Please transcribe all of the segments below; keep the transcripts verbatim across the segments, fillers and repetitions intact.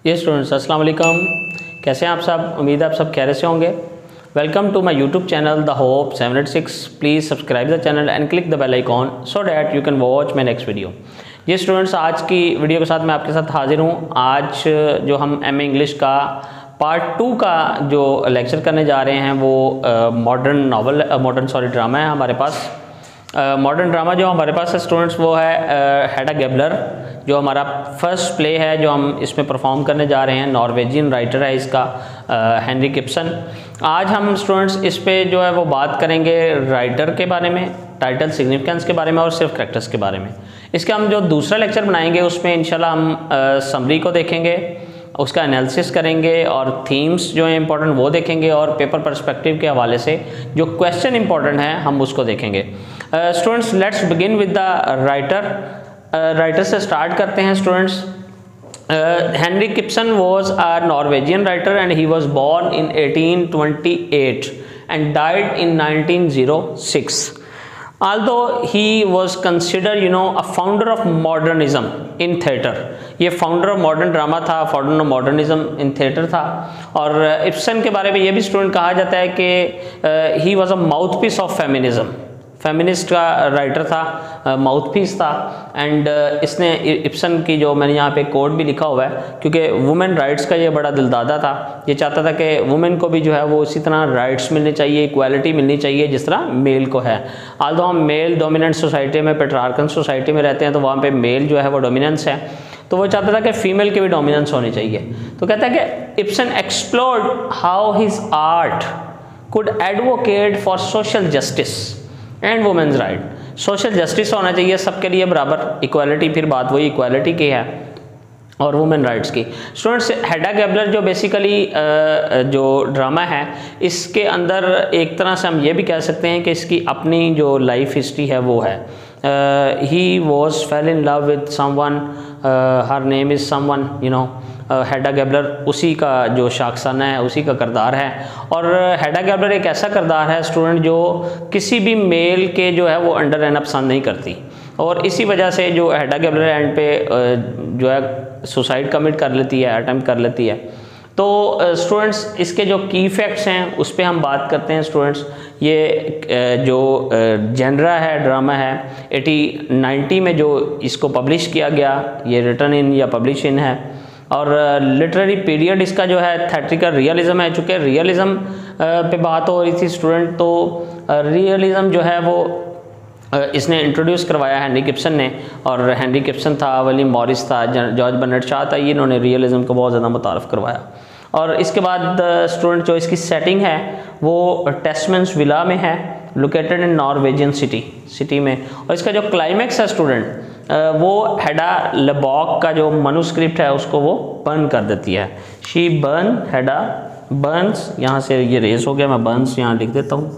ये स्टूडेंट्स अस्सलाम वालेकुम, कैसे हैं आप सब। उम्मीद है आप सब खैरियत से होंगे। Welcome to my YouTube channel the hope seven eight six. Please subscribe the channel and click the bell icon so that you can watch my next video. ये स्टूडेंट्स आज की वीडियो के साथ मैं आपके साथ हाजिर हूँ। आज जो हम एम ए इंग्लिश का पार्ट टू का जो लेक्चर करने जा रहे हैं वो modern novel modern sorry drama है हमारे पास। मॉडर्न uh, ड्रामा जो हमारे पास है स्टूडेंट्स वो है हेडा गैबलर, जो हमारा फर्स्ट प्ले है जो हम इसमें परफॉर्म करने जा रहे हैं। नॉर्वेजियन राइटर है इसका हेनरी गिब्सन। आज हम स्टूडेंट्स इस पे जो है वो बात करेंगे राइटर के बारे में, टाइटल सिग्निफिकेंस के बारे में और सिर्फ कैरेक्टर्स के बारे में। इसके हम जो दूसरा लेक्चर बनाएंगे उसमें इंशाल्लाह हम समरी को देखेंगे, उसका एनालिसिस करेंगे और थीम्स जो है इंपॉर्टेंट वो देखेंगे और पेपर पर्सपेक्टिव के हवाले से जो क्वेश्चन इंपॉर्टेंट है हम उसको देखेंगे। Students let's begin with the writer. Writer से स्टार्ट करते हैं students. Henrik Ibsen was a Norwegian writer and he was born in eighteen twenty eight and died in nineteen o six. Although he was considered, you know, a founder of modernism in theatre, ये founder of modern drama था, founder of modernism in theatre था। और Ibsen के बारे में ये भी student कहा जाता है कि he was a mouthpiece of feminism, feminist का राइटर था, माउथपीस था। एंड uh, इसने इब्सन की जो मैंने यहाँ पे कोड भी लिखा हुआ है क्योंकि वुमेन राइट्स का ये बड़ा दिलदादा था। ये चाहता था कि वुमेन को भी जो है वो इसी तरह राइट्स मिलने चाहिए, इक्वालिटी मिलनी चाहिए जिस तरह मेल को है। आल्दो हम मेल डोमिनेंट सोसाइटी में, पेट्रार्कन सोसाइटी में रहते हैं तो वहाँ पे मेल जो है वो डोमिनेंस है, तो वो चाहता था कि फीमेल की भी डोमिनेंस होनी चाहिए। तो कहता है कि Ibsen explored how his art could advocate for social justice and women's right. Social justice होना चाहिए सबके लिए बराबर, इक्वालिटी, फिर बात वही इक्वालिटी की है और वुमेन राइट्स की। स्टूडेंट्स हेडा गैबलर जो बेसिकली जो ड्रामा है इसके अंदर एक तरह से हम ये भी कह सकते हैं कि इसकी अपनी जो लाइफ हिस्ट्री है वो है। He was fell in love with someone, her name is someone, you know. Hedda Gabler उसी का जो शाखसाना है, उसी का किरदार है। और हेडा गैबलर एक ऐसा किरदार है स्टूडेंट जो किसी भी मेल के जो है वो अंडर रहना पसंद नहीं करती, और इसी वजह से जो हेडा गैबलर एंड पे जो है सुसाइड कमिट कर लेती है, अटेम्प्ट कर लेती है। तो स्टूडेंट्स इसके जो की फैक्ट्स हैं उस पर हम बात करते हैं स्टूडेंट्स। ये जो जेनरा है, ड्रामा है, एटी नाइन्टी में जो इसको पब्लिश किया गया, ये रिटन इन या पब्लिश इन है। और लिटरेरी पीरियड इसका जो है थेट्रिकल रियलिज्म है। चूँकि रियलिज्म पे बात हो रही थी स्टूडेंट, तो रियलिज्म जो है वो इसने इंट्रोड्यूस करवाया हेनरी गिब्सन ने। और हेनरी गिब्सन था, विलियम मॉरिस था, जॉर्ज बर्नार्ड शॉ था, ये इन्होंने रियलिज्म को बहुत ज़्यादा मुतारफ़ करवाया। और इसके बाद स्टूडेंट जो इसकी सेटिंग है वो टेस्टमेंस विला में है, located in Norwegian city city में। और इसका जो क्लाइमैक्स है स्टूडेंट वो हेडा लेबॉक का जो मनुस्क्रिप्ट है उसको वो बर्न कर देती है। शी बर्न, हेडा बर्न्स, यहाँ से ये रेस हो गया, मैं बर्न्स यहाँ लिख देता हूँ,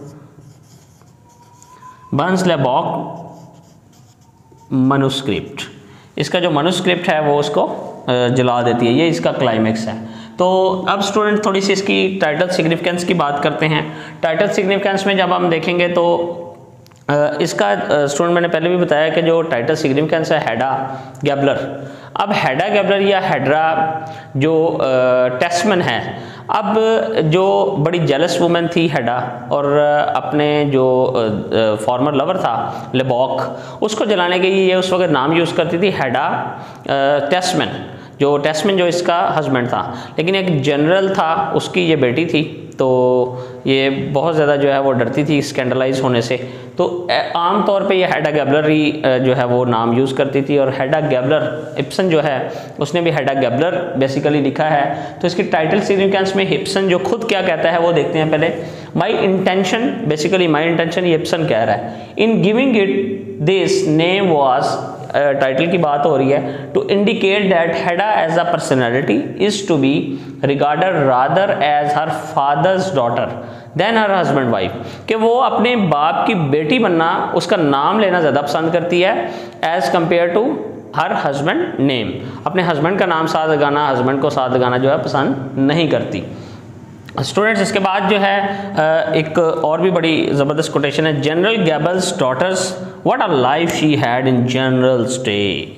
बर्न्स लेबॉक मनुस्क्रिप्ट। इसका जो मनुस्क्रिप्ट है वो उसको जला देती है। ये इसका क्लाइमैक्स है। तो अब स्टूडेंट थोड़ी सी इसकी टाइटल सिग्निफिकेंस की बात करते हैं। टाइटल सिग्निफिकेंस में जब हम देखेंगे तो इसका स्टूडेंट मैंने पहले भी बताया कि जो टाइटल सिग्निफिकेंस है हेडा गैबलर। अब हेडा गैबलर या हेड्रा जो टेस्टमैन है, अब जो बड़ी जेलस वुमेन थी हेडा और अपने जो फॉर्मर लवर था लेबॉक, उसको जलाने के लिए ये उस वक्त नाम यूज़ करती थी हेडा टेस्टमैन। जो टेस्टमैन जो इसका हस्बैंड था, लेकिन एक जनरल था उसकी ये बेटी थी, तो ये बहुत ज़्यादा जो है वो डरती थी स्कैंडलाइज होने से। तो आम तौर पे ये हेडा गैबलर ही जो है वो नाम यूज़ करती थी। और हेडा गैबलर, इब्सन जो है उसने भी हेडा गैबलर बेसिकली लिखा है। तो इसकी टाइटल सिग्निफिकेंस में इब्सन जो खुद क्या कहता है वो देखते हैं पहले। My intention, basically my intention ये इब्सन कह रहा है, in giving it this name was, title की बात हो रही है, to indicate that Hedda as a personality is to be regarded rather as her father's daughter than her husband wife, कि वो अपने बाप की बेटी बनना, उसका नाम लेना ज़्यादा पसंद करती है as compare to her husband name. अपने हस्बैंड का नाम साथ लगाना, हस्बैंड को साथ लगाना जो है पसंद नहीं करती। स्टूडेंट्स इसके बाद जो है एक और भी बड़ी ज़बरदस्त कोटेशन है, General Gabler's daughters what a life she had in General stay.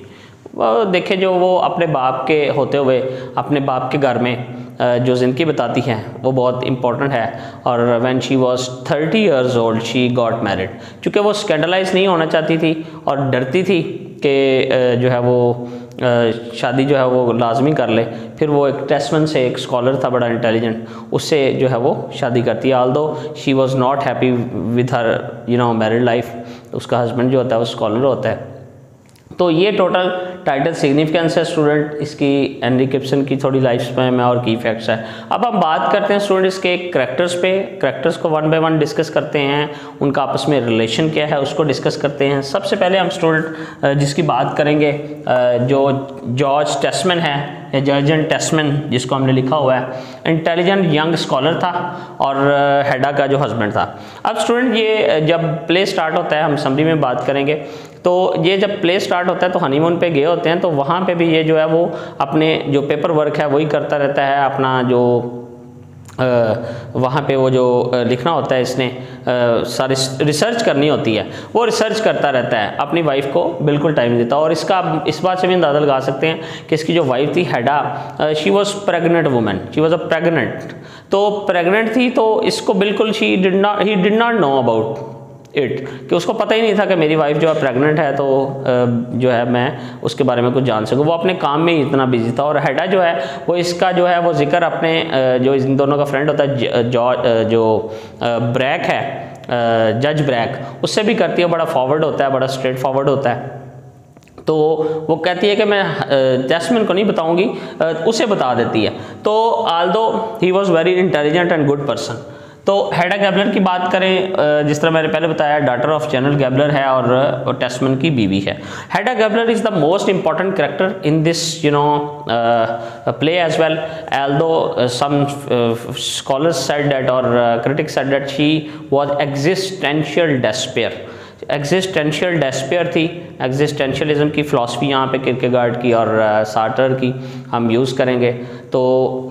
वो देखे जो वो अपने बाप के होते हुए अपने बाप के घर में जो ज़िंदगी बताती हैं वो बहुत इम्पॉर्टेंट है। और when she was thirty years old she got married, चूँकि वो स्कैंडलाइज नहीं होना चाहती थी और डरती थी कि जो है वो शादी जो है वो लाजमी कर ले। फिर वो एक टेस्टमैन से, एक स्कॉलर था बड़ा इंटेलिजेंट, उससे जो है वो शादी करती है। Although she was not happy with her you know married life, उसका हस्बैंड जो होता है वो स्कॉलर होता है। तो ये टोटल टाइटल सिग्निफिकेंस है स्टूडेंट इसकी, हेनरी गिब्सन की थोड़ी लाइफ स्पैन में और की फैक्ट्स है। अब हम बात करते हैं स्टूडेंट इसके करैक्टर्स पे, करैक्टर्स को वन बाय वन डिस्कस करते हैं, उनका आपस में रिलेशन क्या है उसको डिस्कस करते हैं। सबसे पहले हम स्टूडेंट जिसकी बात करेंगे जो जॉर्ज टेस्टमैन है, या जॉर्जन टेस्टमैन जिसको हमने लिखा हुआ है, इंटेलिजेंट यंग स्कॉलर था और हेडा का जो हस्बैंड था। अब स्टूडेंट ये जब प्ले स्टार्ट होता है, हम समरी में बात करेंगे, तो ये जब प्ले स्टार्ट होता है तो हनीमून पे गए होते हैं, तो वहाँ पे भी ये जो है वो अपने जो पेपर वर्क है वही करता रहता है, अपना जो वहाँ पे वो जो लिखना होता है इसने सारी रिसर्च करनी होती है, वो रिसर्च करता रहता है, अपनी वाइफ को बिल्कुल टाइम देता है। और इसका आप इस बात से भी अंदाज़ा लगा सकते हैं कि इसकी जो वाइफ थी Hedda, she was pregnant women, she was a pregnant, तो प्रेगनेंट थी, तो इसको बिल्कुल she did not he did not know about it, कि उसको पता ही नहीं था कि मेरी वाइफ जो है प्रेग्नेंट है, तो जो है मैं उसके बारे में कुछ जान सकूँ। वो अपने काम में ही इतना बिजी था। और हेडा जो है वो इसका जो है वो जिक्र अपने जो इन दोनों का फ्रेंड होता है जॉर्ज जो ब्रैक है, जज ब्रैक, उससे भी करती है, बड़ा फॉरवर्ड होता है, बड़ा स्ट्रेट फॉरवर्ड होता है। तो वो कहती है कि मैं टेस्टमैन को नहीं बताऊंगी, उसे बता देती है। तो although he was very intelligent and good person. तो हेडा गैबलर की बात करें, जिस तरह मैंने पहले बताया डॉटर ऑफ जनरल गैबलर है और टेस्टमैन की बीवी है। Hedda Gabler is the most important character in this you know play as well, although some scholars said that or critics said that she was existential despair, existential despair थी। Existentialism की philosophy यहाँ पे Kierkegaard की और shorter की हम use करेंगे। तो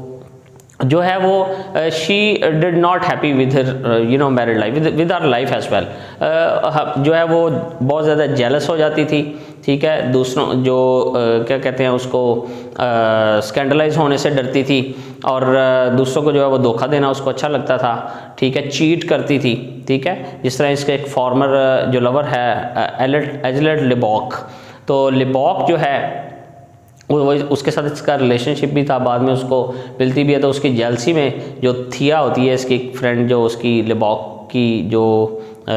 जो है वो she did not happy with her you know married life, with our life as well. जो है वो बहुत ज़्यादा जेलस हो जाती थी, ठीक है, दूसरों जो uh, क्या कहते हैं उसको स्कैंडलाइज uh, होने से डरती थी, और uh, दूसरों को जो है वो धोखा देना उसको अच्छा लगता था, ठीक है, चीट करती थी, ठीक है। जिस तरह इसका एक फॉर्मर uh, जो लवर है एलेट एजलेट लिबॉक, तो लिबॉक जो है वो उसके साथ इसका रिलेशनशिप भी था, बाद में उसको मिलती भी है, तो उसकी जेलसी में जो थिया होती है इसकी फ्रेंड, जो उसकी लिबॉक की जो आ,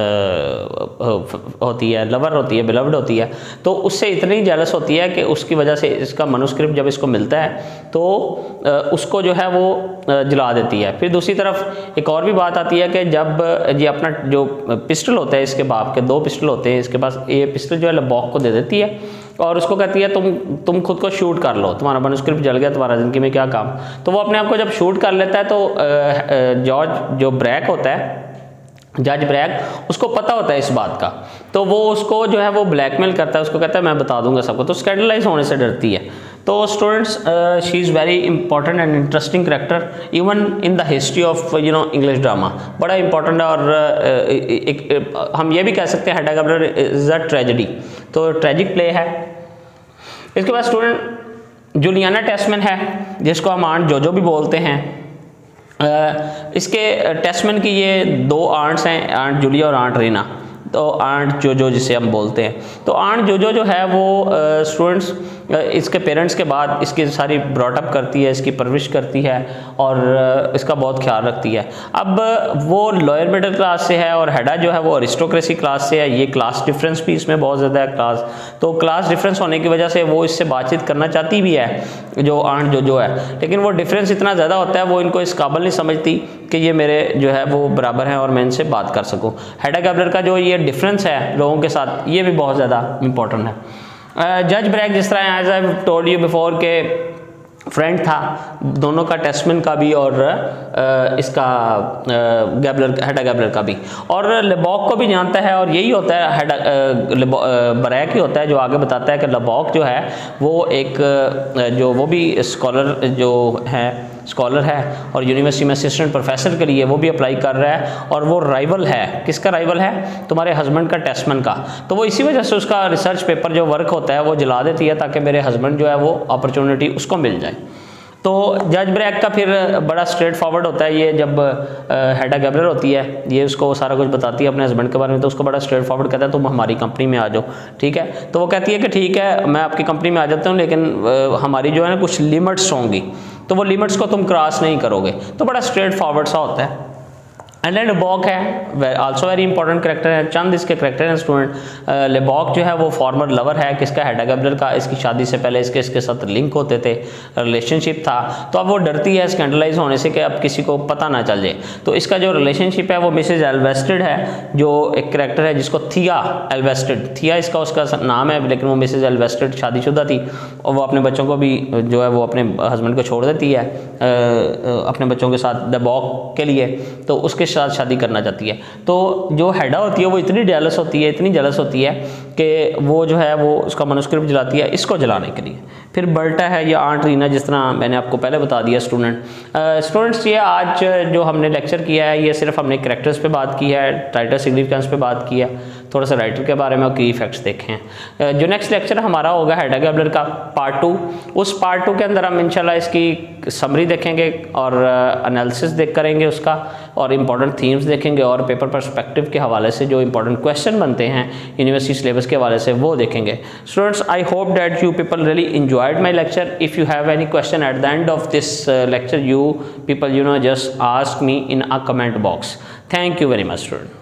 होती है, लवर होती है, बिलव्ड होती है, तो उससे इतनी जेलस होती है कि उसकी वजह से इसका मनुस्क्रिप्ट जब इसको मिलता है तो आ, उसको जो है वो जला देती है। फिर दूसरी तरफ एक और भी बात आती है कि जब ये अपना जो पिस्टल होता है, इसके बाप के दो पिस्टल होते हैं इसके पास, ये पिस्टल जो है लिबॉक को दे देती है और उसको कहती है तुम तुम खुद को शूट कर लो, तुम्हारा मनुस्क्रिप्ट जल गया, तुम्हारा ज़िंदगी में क्या काम। तो वो अपने आप को जब शूट कर लेता है तो जॉर्ज जो ब्रैक होता है, जज ब्रैक, उसको पता होता है इस बात का, तो वो उसको जो है वो ब्लैकमेल करता है, उसको कहता है मैं बता दूंगा सबको, तो स्कैंडलाइज होने से डरती है। तो students she is very important and interesting character even in the history of you know English drama, बड़ा इंपॉर्टेंट है। और uh, एक, एक, हम ये भी कह सकते हैं Hedda Gabler is a tragedy, तो ट्रेजिक प्ले है। इसके बाद स्टूडेंट जूलियाना टेस्टमैन है, जिसको हम आंट जोजो भी बोलते हैं। Uh, इसके टेस्टमैन की ये दो आंट्स हैं, आंट जूलिया और आंट रीना, तो आंट जोजो जिसे हम बोलते हैं। तो आंट जोजो जो है वो स्टूडेंट्स uh, uh, इसके पेरेंट्स के बाद इसकी सारी ब्रॉटअप करती है, इसकी परवरिश करती है और uh, इसका बहुत ख्याल रखती है। अब वो लोअर मिडिल क्लास से है और हेडा जो है वो अरिस्टोक्रेसी क्लास से है। ये क्लास डिफरेंस भी इसमें बहुत ज़्यादा है क्लास, तो क्लास डिफरेंस होने की वजह से वो इससे बातचीत करना चाहती भी है जो आंट जोजो है, लेकिन वो डिफरेंस इतना ज़्यादा होता है वो इनको इस काबिल नहीं समझती कि ये मेरे जो है वो बराबर हैं और मैं इनसे बात कर सकूं। हेडा गैबलर का जो ये डिफरेंस है लोगों के साथ, ये भी बहुत ज़्यादा इंपॉर्टेंट है। जज ब्रैक जिस तरह as I told you before के फ्रेंड था दोनों का, टेस्टमैन का भी और आ, इसका गैबलर हेडा गैबलर का भी, और लिबॉक को भी जानता है। और यही होता है हेडा ब्रैक ही होता है जो आगे बताता है कि लिबॉक जो है वो एक जो वो भी स्कॉलर जो है स्कॉलर है और यूनिवर्सिटी में असिस्टेंट प्रोफेसर के लिए वो भी अप्लाई कर रहा है, और वो राइवल है, किसका राइवल है? तुम्हारे हस्बैंड का, टेस्टमैन का। तो वो इसी वजह से उसका रिसर्च पेपर जो वर्क होता है वो जला देती है ताकि मेरे हस्बैंड जो है वो अपॉर्चुनिटी उसको मिल जाए। तो जज ब्रैक का फिर बड़ा स्ट्रेट फॉरवर्ड होता है, ये जब हेडा गैब्लर होती है ये उसको सारा कुछ बताती है अपने हस्बैंड के बारे में, तो उसको बड़ा स्ट्रेट फॉरवर्ड कहता है तुम हमारी कंपनी में आ जाओ, ठीक है। तो वो कहती है कि ठीक है मैं आपकी कंपनी में आ जाता हूँ, लेकिन हमारी जो है ना कुछ लिमिट्स होंगी, तो वो लिमिट्स को तुम क्रॉस नहीं करोगे। तो बड़ा स्ट्रेट फॉरवर्ड सा होता है। एंड लेबॉक है, आल्सो वेरी इंपॉर्टेंट करेक्टर है। चंद इसके करेक्टर हैं स्टूडेंट। लेबॉक जो है वो फॉर्मर लवर है, किसका? हेडा गैब्लर का। इसकी शादी से पहले इसके इसके साथ लिंक होते थे, रिलेशनशिप था। तो अब वो डरती है स्कैंडलाइज होने से कि अब किसी को पता ना चल जाए। तो इसका जो रिलेशनशिप है वो मिसेज एल्वेस्टेड है, जो एक करेक्टर है जिसको थिया एल्वेस्टेड, थिया इसका उसका नाम है, लेकिन वो मिसेज एल्वेस्टेड शादीशुदा थी और वो अपने बच्चों को भी जो है वो अपने हस्बैंड को छोड़ देती है अपने बच्चों के साथ लेबॉक के लिए, तो उसके साथ शादी करना चाहती है। तो जो हेडा होती है वो इतनी जेलस होती है, इतनी जेलस होती है कि वो जो है वो उसका मनुस्क्रिप्ट जलाती है इसको जलाने के लिए। फिर बर्टा है या आंट रीना, जिस तरह मैंने आपको पहले बता दिया स्टूडेंट। स्टूडेंट्स ये आज जो हमने लेक्चर किया है ये सिर्फ हमने कैरेक्टर्स पे बात की है, राइटर सिग्निफिकेंस पे बात की है, थोड़ा सा राइटर के बारे में और की इफेक्ट्स देखे हैं। जो नेक्स्ट लेक्चर हमारा होगा हेडा गैब्लर का पार्ट टू, उस पार्ट टू के अंदर हम इंशाल्लाह इसकी समरी देखेंगे और एनालिसिस देख करेंगे उसका, और इम्पॉर्टेंट थीम्स देखेंगे और पेपर पर्सपेक्टिव के हवाले से जो इंपॉर्टेंट क्वेश्चन बनते हैं यूनिवर्सिटी सिलेबस के हवाले से वो देखेंगे। Students I hope that you people really enjoyed my lecture. If you have any question at the end of this uh, lecture, you people you know just ask me in a comment box. Thank you very much, student.